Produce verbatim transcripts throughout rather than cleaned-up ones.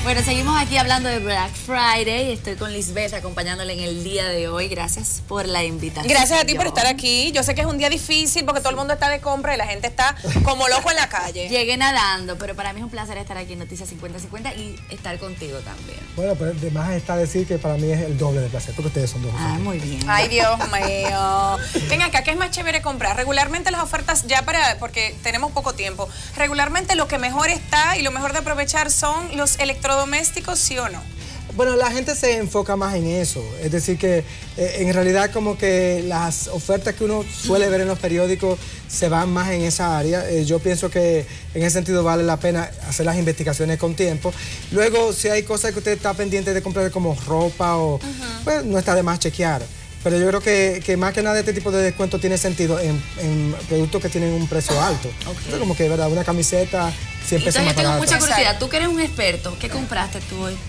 Bueno, seguimos aquí hablando de Black Friday. Estoy con Lisbeth acompañándole en el día de hoy. Gracias por la invitación. Gracias a ti por estar aquí. Yo sé que es un día difícil porque todo el mundo está de compra y la gente está como loco en la calle. Llegué nadando, pero para mí es un placer estar aquí en Noticias cincuenta cincuenta y estar contigo también. Bueno, pero además está decir que para mí es el doble de placer, porque ustedes son dos. Ah, muy bien. Ay, Dios mío. Ven acá, ¿qué es más chévere comprar? Regularmente las ofertas, ya para, porque tenemos poco tiempo, regularmente lo que mejor está y lo mejor de aprovechar son los electrodomésticos, ¿sí o no? Bueno, la gente se enfoca más en eso, es decir que eh, en realidad como que las ofertas que uno suele ver en los periódicos se van más en esa área. Eh, yo pienso que en ese sentido vale la pena hacer las investigaciones con tiempo. Luego, si hay cosas que usted está pendiente de comprar como ropa o, uh-huh. pues no está de más chequear. Pero yo creo que, que más que nada este tipo de descuento tiene sentido en, en productos que tienen un precio alto. Okay. Entonces, como que, ¿verdad? Una camiseta cien pesos más barata. Entonces, yo tengo mucha curiosidad. Tú que eres un experto, ¿qué compraste tú hoy?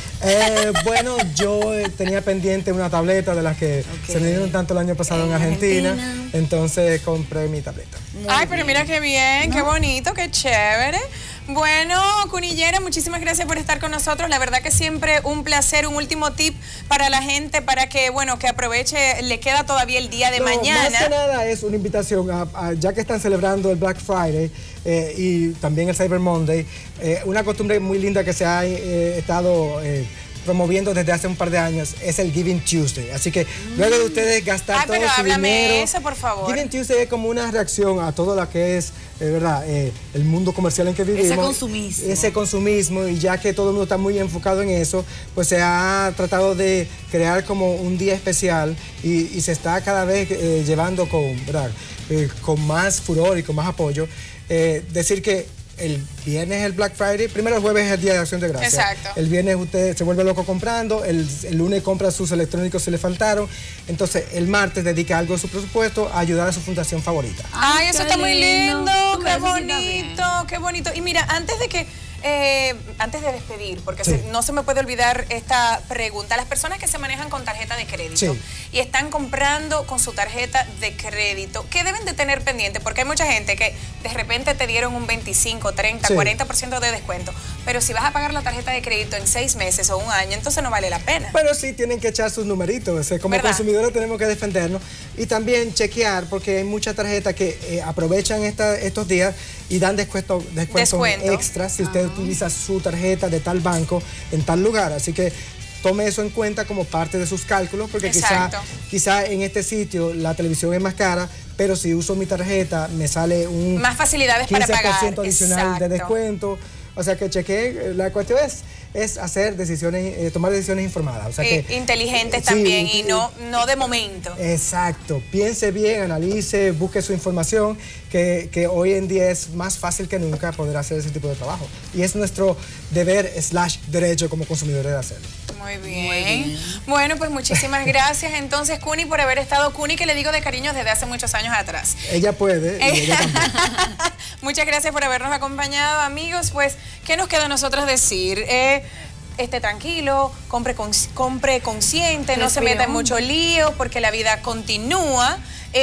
Eh, bueno, yo eh, tenía pendiente una tableta de las que okay. se me dieron tanto el año pasado en, en Argentina, Argentina, entonces compré mi tableta. Muy Ay, bien. Pero mira qué bien, ¿no? Qué bonito, qué chévere. Bueno, Cunillera, muchísimas gracias por estar con nosotros. La verdad que siempre un placer. Un último tip para la gente, para que, bueno, que aproveche, le queda todavía el día de no, mañana. Más que nada es una invitación, a, a, ya que están celebrando el Black Friday eh, y también el Cyber Monday, eh, una costumbre muy linda que se ha eh, estado eh, promoviendo desde hace un par de años es el Giving Tuesday. Así que mm. luego de ustedes gastar Ay, todo pero su háblame dinero, eso, por favor. Giving Tuesday es como una reacción a todo lo que es, eh, verdad, eh, el mundo comercial en que vivimos. Ese consumismo. Ese consumismo, y ya que todo el mundo está muy enfocado en eso, pues se ha tratado de crear como un día especial y, y se está cada vez eh, llevando con, ¿verdad? Eh, con más furor y con más apoyo. Eh, decir que el viernes es el Black Friday, primero el jueves es el Día de Acción de Gracias. Exacto. El viernes usted se vuelve loco comprando, el, el lunes compra sus electrónicos si le faltaron, entonces el martes dedica algo de su presupuesto a ayudar a su fundación favorita. Ay, eso está muy lindo, qué bonito, qué bonito. Y mira, antes de que... Eh, antes de despedir, porque sí. se, no se me puede olvidar esta pregunta. Las personas que se manejan con tarjeta de crédito sí. y están comprando con su tarjeta de crédito, ¿qué deben de tener pendiente? Porque hay mucha gente que de repente te dieron un veinticinco, treinta, sí. cuarenta por ciento de descuento, pero si vas a pagar la tarjeta de crédito en seis meses o un año, entonces no vale la pena. Pero sí tienen que echar sus numeritos, o sea, como ¿verdad? Consumidores tenemos que defendernos y también chequear, porque hay muchas tarjetas que eh, aprovechan esta, estos días y dan descuento, descuentos Descuento. extras si usted utiliza su tarjeta de tal banco en tal lugar, así que tome eso en cuenta como parte de sus cálculos, porque quizá, quizá en este sitio la televisión es más cara, pero si uso mi tarjeta me sale un más facilidades para pagar, quince por ciento adicional exacto. de descuento, o sea que chequee, la cuestión es es hacer decisiones, eh, tomar decisiones informadas. O sea eh, que, inteligentes eh, también sí, y no, no de momento. Exacto. Piense bien, analice, busque su información, que, que hoy en día es más fácil que nunca poder hacer ese tipo de trabajo. Y es nuestro deber slash derecho como consumidores de hacerlo. Muy bien. Muy bien. Bueno, pues muchísimas gracias entonces, Cuni, por haber estado. Cuni, que le digo de cariño desde hace muchos años atrás. Ella puede. Y ella también. Muchas gracias por habernos acompañado, amigos. Pues, ¿qué nos queda a nosotros decir? Eh, esté tranquilo, compre, compre consciente, no se meta en mucho lío porque la vida continúa.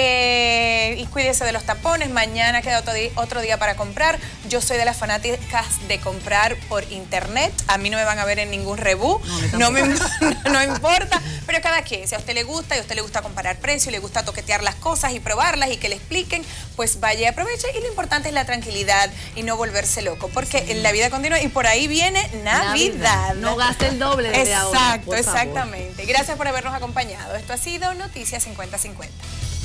Eh, y cuídese de los tapones. Mañana queda otro día, otro día para comprar. Yo soy de las fanáticas de comprar por internet. A mí no me van a ver en ningún rebú. No, no me no importa. Pero cada quien, si a usted le gusta y a usted le gusta comparar precios, le gusta toquetear las cosas y probarlas y que le expliquen, pues vaya y aproveche. Y lo importante es la tranquilidad y no volverse loco, porque sí. la vida continúa y por ahí viene Navidad. Navidad. No gaste el doble desde Exacto, ahora. Exacto, exactamente. Gracias por habernos acompañado. Esto ha sido Noticias cincuenta cincuenta.